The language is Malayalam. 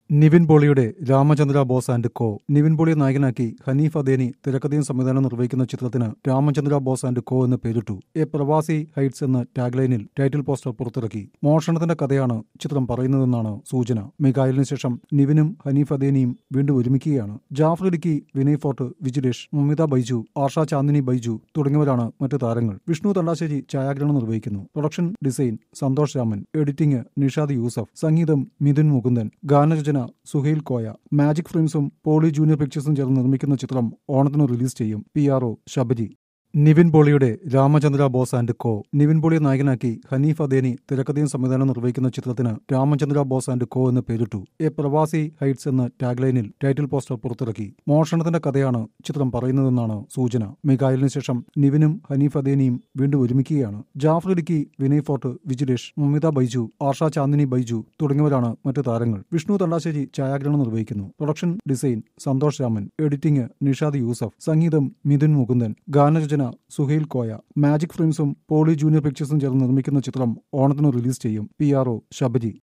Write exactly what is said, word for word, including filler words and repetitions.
നിവിൻ പോളിയുടെ രാമചന്ദ്ര ബോസ് ആൻഡ് കോ. നിവിൻ പോളിയെ നായകനാക്കി ഹനീഫ് അദേനി തിരക്കഥയും സംവിധാനം നിർവഹിക്കുന്ന ചിത്രത്തിന് രാമചന്ദ്ര ബോസ് ആൻഡ് കോ എന്ന് പേരിട്ടു. എ പ്രവാസി ഹൈറ്റ്സ് എന്ന ടാഗ്ലൈനിൽ ടൈറ്റിൽ പോസ്റ്റർ പുറത്തിറക്കി. മോഷണത്തിന്റെ കഥയാണ് ചിത്രം പറയുന്നതെന്നാണ് സൂചന. മികായലിന് ശേഷം നിവിനും ഹനീഫ് അദേനിയും വീണ്ടും ഒരുമിക്കുകയാണ്. ജാഫർ ഇടുക്കി, വിനയ് ഫോർട്ട്, വിജിലേഷ്, മമിത ബൈജു, ആർഷ ചാന്ദിനി ബൈജു തുടങ്ങിയവരാണ് മറ്റു താരങ്ങൾ. വിഷ്ണു തണ്ടാശ്ശേരി ഛായാഗ്രഹണം നിർവഹിക്കുന്നു. Production design Santhosh Raman, editing Nishad Yusuf, സംഗീതം മിഥുൻ മുകുന്ദൻ, ഗാനരചന സുഹൈൽ കോയ. മാജിക് ഫിലിംസും പോളി ജൂനിയർ പിക്ചേഴ്സും ചേർന്ന് നിർമ്മിക്കുന്ന ചിത്രം ഓണത്തിന് റിലീസ് ചെയ്യും. P R O Sabari. Nivin പോളിയുടെ രാമചന്ദ്ര ബോസ് ആൻഡ് കോ. നിവിൻ പോളിയെ നായകനാക്കി ഹനീഫ് അദേനി തിരക്കഥയും സംവിധാനം നിർവഹിക്കുന്ന ചിത്രത്തിന് രാമചന്ദ്ര ബോസ് ആൻഡ് കോ എന്ന് പേരിട്ടു. എ പ്രവാസി ഹൈറ്റ്സ് എന്ന ടാഗ്ലൈനിൽ ടൈറ്റിൽ പോസ്റ്റർ പുറത്തിറക്കി. മോഷണത്തിന്റെ കഥയാണ് ചിത്രം പറയുന്നതെന്നാണ് സൂചന. മികായലിന് ശേഷം നിവിനും ഹനീഫ് അദേനിയും വീണ്ടും ഒരുമിക്കുകയാണ്. ജാഫർ ഇടുക്കി, വിനയ് ഫോർട്ട്, വിജിലേഷ്, മമിത ബൈജു, ആർഷ ചാന്ദിനി ബൈജു തുടങ്ങിയവരാണ് മറ്റു താരങ്ങൾ. വിഷ്ണു തണ്ടാശ്ശേരി ഛായാഗ്രഹണം നിർവഹിക്കുന്നു. Production design Santhosh Raman, editing Nishad Yusuf, സംഗീതം മിഥുൻ മുകുന്ദൻ, ഗാനരചന സുഹൈൽ കോയ. മാജിക് ഫിലിംസും പോളി ജൂനിയർ പിക്ചേഴ്സും ചേർന്ന് നിർമ്മിക്കുന്ന ചിത്രം ഓണത്തിന് റിലീസ് ചെയ്യും. P R O Sabari.